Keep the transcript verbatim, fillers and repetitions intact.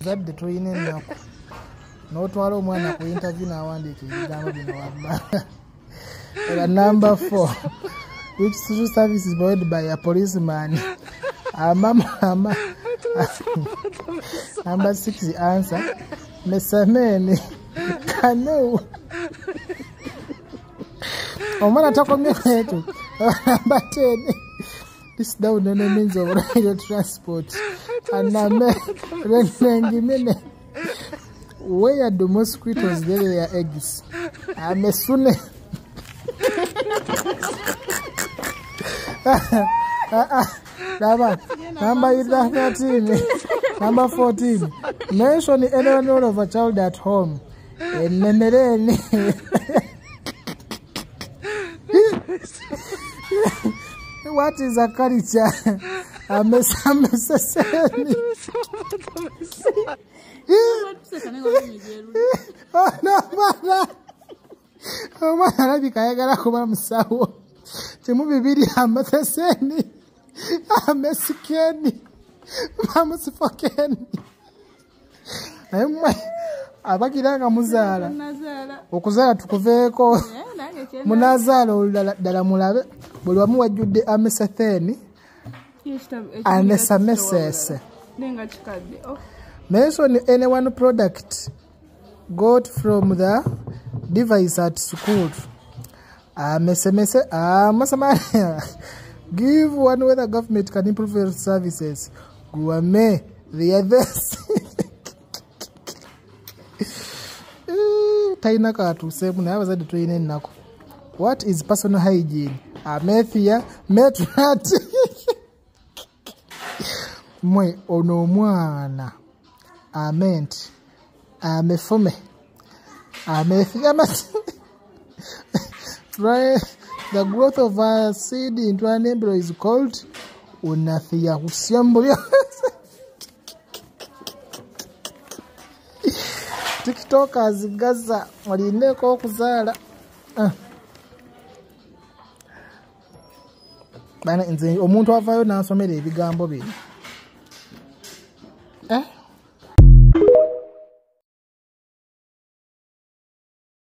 zadde toyina ennaku n'otwala omwana ku interview n'awandiika ebigambo bino wamma. Number four, which social service is provided by a policeman? Uh, mama, mama. Number six, the answer. Mesameni. Canoe. Omwana takomyeto. Number ten. This down on the means of radio transport. And name Renengimene. Where do mosquitoes lay their eggs? Amesune. Laba, number thirteen, number fourteen. Mention any role of a child at home. What is a culture? A mess, a mess. Oh no, man. Omwana alabika ayagala kuba musawo. Temubibiri amaseseni amesikeni bamusifokeni emwe abagiranga muzaala okuzaala tukuveeko munazaala olulala ddala mulabe buli wamu wajjudde amesetheni anesamesese. Mention any one product got from the device at school. Ah, mese mese. Ah, masamani. Give one way the government can improve your services. Guame the others. Taina katu sebu na hawa zadi tuine nako. What is personal hygiene? Ah, methia metrat. Mwe ono mwana. Ament. Amefome. Amethia mas. Right. The growth of a seed into an embryo is called unathia usiambulia. TikTokers gaza walineko okuzala. Ah. Bana nze omuntu avayo n'asomera ebigambo bino. Eh?